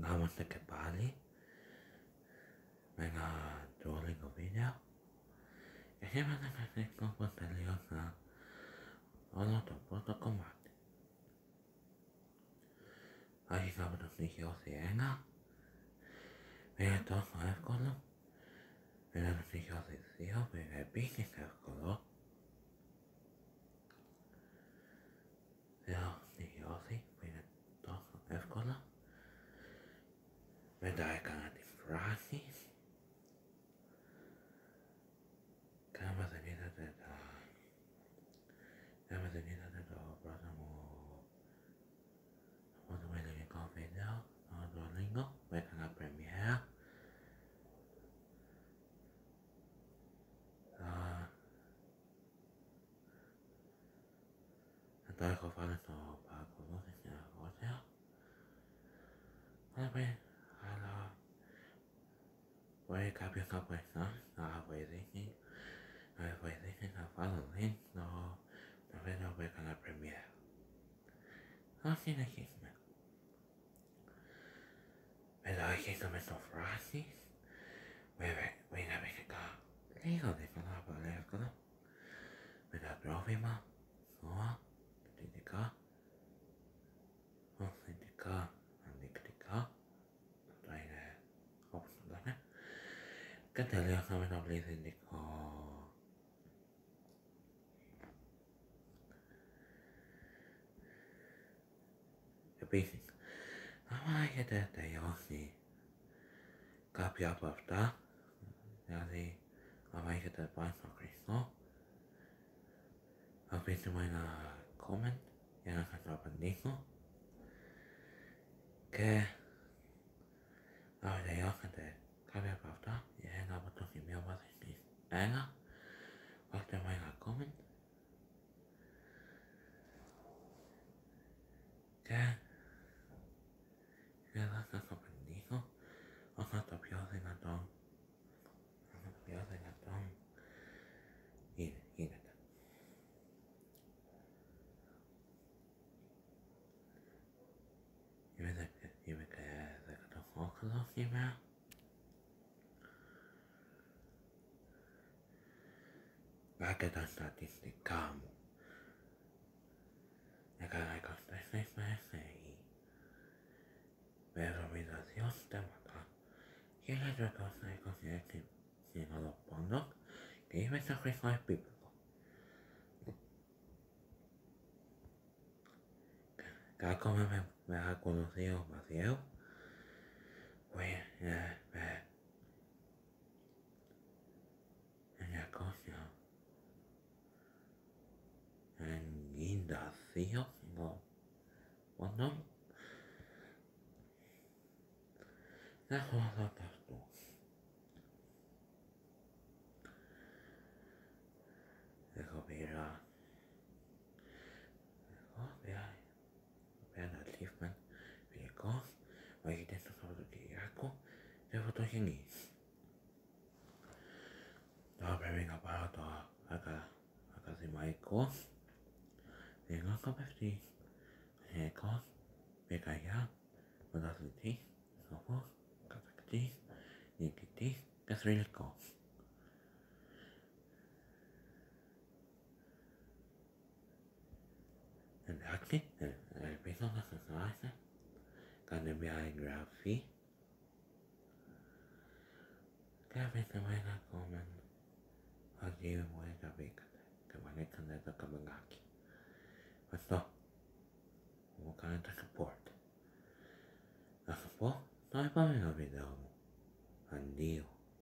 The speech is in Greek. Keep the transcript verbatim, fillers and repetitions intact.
Είμαστε και πάλι με ένα Duolingo βίντεο και σήμερα θα δείξω πως τελείωσα όλο το πρώτο κομμάτι. Άρχισα από το στοιχείο ένα, είναι τόσο εύκολο, είναι το στοιχείο δύο που είναι επίσης εύκολο. Λέω στοιχείο που είναι τόσο εύκολο. Μετά έκανα τη φράση και άμα δεν είδατε τα... άμα δεν είδατε το πρώτο μου το πρώτο μου ελληνικό βίντεο το Duolingo που έκανα πρεμιέρα, θα το έχω βάλει στο παρακολούθηση αργότερα, αλλά μπορεί κάποιος από εσάς να βοηθήσει να βοηθήσει να βάλω link στο το βίντεο που έκανα πρεμιέρα. Ας συνεχίσουμε. Μετά αρχίσαμε στο φράση που είναι φυσικά λίγο δύσκολο, πολύ εύκολο, με τα τρόφιμα, ζώα, δυτικά, αυθεντικά, αντικτικά, αυτό είναι όπως το λένε, και τελειώσαμε το πληθυντικό. Επίσης, άμα έχετε τελειώσει κάποια από αυτά, δηλαδή άμα έχετε πάει στο χρηστό, αφήστε μου ένα comment για να σας το απαντήσω και άμα τελειώσετε κάποια από αυτά για ένα από το σημείο βάσης ένα, αφήστε μου ένα comment και για να σας το απαντήσω όσο το πιο δυνατόν όσο το πιο δυνατόν είναι, γίνεται. Είμαι και δεκατοχόχρονος σήμερα. Πάτε τα στατιστικά μου. Έκανα είκοσι τέσσερις μέρες ΕΗ με εβδομήντα δύο στέμματα, χίλια τριακόσια είκοσι έξι σύνολο πόντων και είμαι στο χρυσό επίπεδο. Και ακόμα με, με ακολουθεί ο Μαθιέου που είναι με εννιακόσια ενενήντα δύο σύνολο πόντων. Έχω όλα τα αυτού. Έχω πήρα εγώ πήρα ένα achievement φιλικό μαγητές του Σαββατοκυριακού και φωτογενή. Τώρα πρέπει να πάρω το ακα, ακαδημαϊκό δημοκοπευτή, γενικός, πυρκαγιά, πρωταθλητής, σοφός, κατακτής, νικητής και θρυλικός. Εντάξει, ελπίζω να σας άρεσε. Κάντε μια εγγραφή και αφήστε μου ένα comment ότι μου εγγραφήκατε και μου ανοίξατε το καμπανάκι. Ευχαριστώ που μου κάνετε support. Να σας πω στο επόμενο βίντεο μου. Αντίο.